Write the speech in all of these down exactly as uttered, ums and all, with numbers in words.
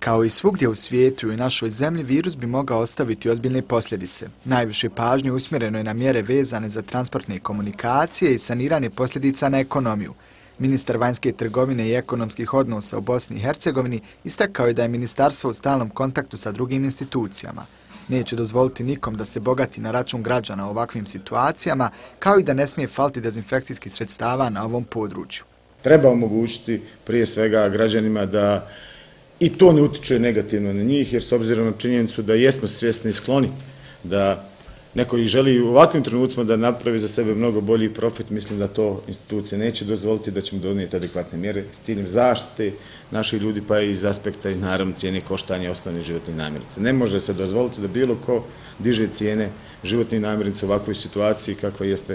Kao i svugdje u svijetu i našoj zemlji, virus bi mogao ostaviti ozbiljne posljedice. Najviše pažnje usmjereno je na mjere vezane za transportne komunikacije i saniranje posljedica na ekonomiju. Ministar vanjske trgovine i ekonomskih odnosa u Bosni i Hercegovini istakao je da je ministarstvo u stalnom kontaktu sa drugim institucijama. Neće dozvoliti nikom da se bogati na račun građana u ovakvim situacijama, kao i da ne smije faliti dezinfekcijskih sredstava na ovom području. Treba omogućiti prije svega građanima da i to ne utiče negativno na njih, jer s obzirom na činjenicu da jesmo svjesni i skloni da neko ih želi u ovakvim trenucima da napravi za sebe mnogo bolji profit, mislim da to institucije neće dozvoliti, da ćemo donijeti adekvatne mjere s ciljem zaštite naših ljudi, pa i iz aspekta i naravno cijene koštanja osnovnih životnih namirnica. Ne može se dozvoliti da bilo ko diže cijene životnih namirnica u ovakvoj situaciji kakva jeste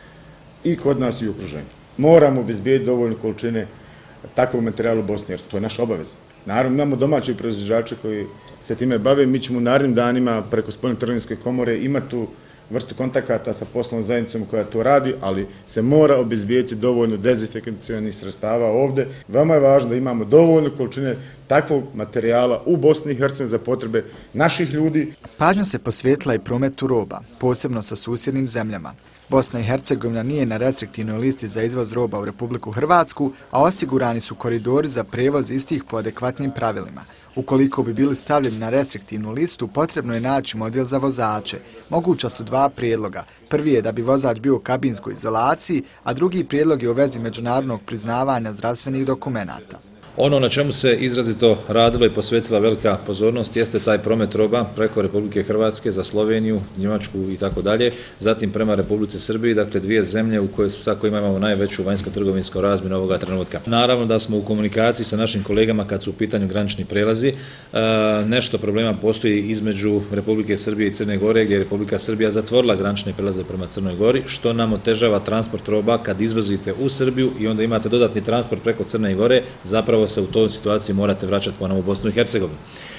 i kod nas i u okruženju. Moramo obezbijediti dovoljne količine takvog materijala u Bosni, jer to je naša obaveza. Naravno, imamo domaći proizvođače koji se time bave. Mi ćemo u narednim danima preko Spoljno-trgovinske komore imati tu vrstu kontakata sa poslovnom zajednicom koja to radi, ali se mora obezbijediti dovoljno dezinfekcionih sredstava ovdje. Veoma je važno da imamo dovoljne količine takvog materijala u Bosni i Hercegovini za potrebe naših ljudi. Pažnja se posvetila i prometu roba, posebno sa susjednim zemljama. Bosna i Hercegovina nije na restriktivnoj listi za izvoz roba u Republiku Hrvatsku, a osigurani su koridori za prevoz istih po adekvatnim pravilima. Ukoliko bi bili stavljeni na restriktivnu listu, potrebno je naći model za vozače. Moguća su dva prijedloga. Prvi je da bi vozač bio u kabinskoj izolaciji, a drugi prijedlog je u vezi međunarodnog priznavanja zdravstvenih dokumenata. Ono na čemu se izrazito radilo i posvetila velika pozornost jeste taj promet roba preko Republike Hrvatske za Sloveniju, Njemačku i tako dalje, zatim prema Republici Srbiji, dakle dvije zemlje u kojoj sa kojima imamo najveću vanjsko-trgovinsku razmjenu ovoga trenutka. Naravno da smo u komunikaciji sa našim kolegama kad su u pitanju granični prelazi. Nešto problema postoji između Republike Srbije i Crne Gore, gdje je Republika Srbija zatvorila granične prelaze prema Crnoj Gori, što nam otežava transport roba kad izvozite u Srbiju i onda imate dodatni transport preko Crne Gore, zapravo se u toj situaciji morate vraćati ponovo u Bosnu i Hercegovinu.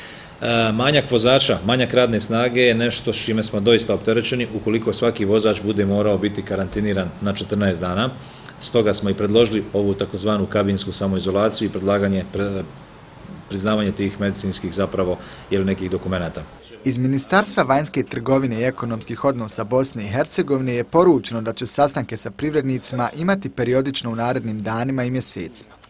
Manjak vozača, manjak radne snage je nešto s čime smo doista opterećeni ukoliko svaki vozač bude morao biti karantiniran na četrnaest dana. Stoga smo i predložili ovu takozvanu kabinsku samoizolaciju i predlaganje priznavanje tih medicinskih zapravo ili nekih dokumenata. Iz Ministarstva vanjske trgovine i ekonomskih odnosa Bosne i Hercegovine je poručeno da će sastanke sa privrednicima imati periodično u narednim danima i mjesecima.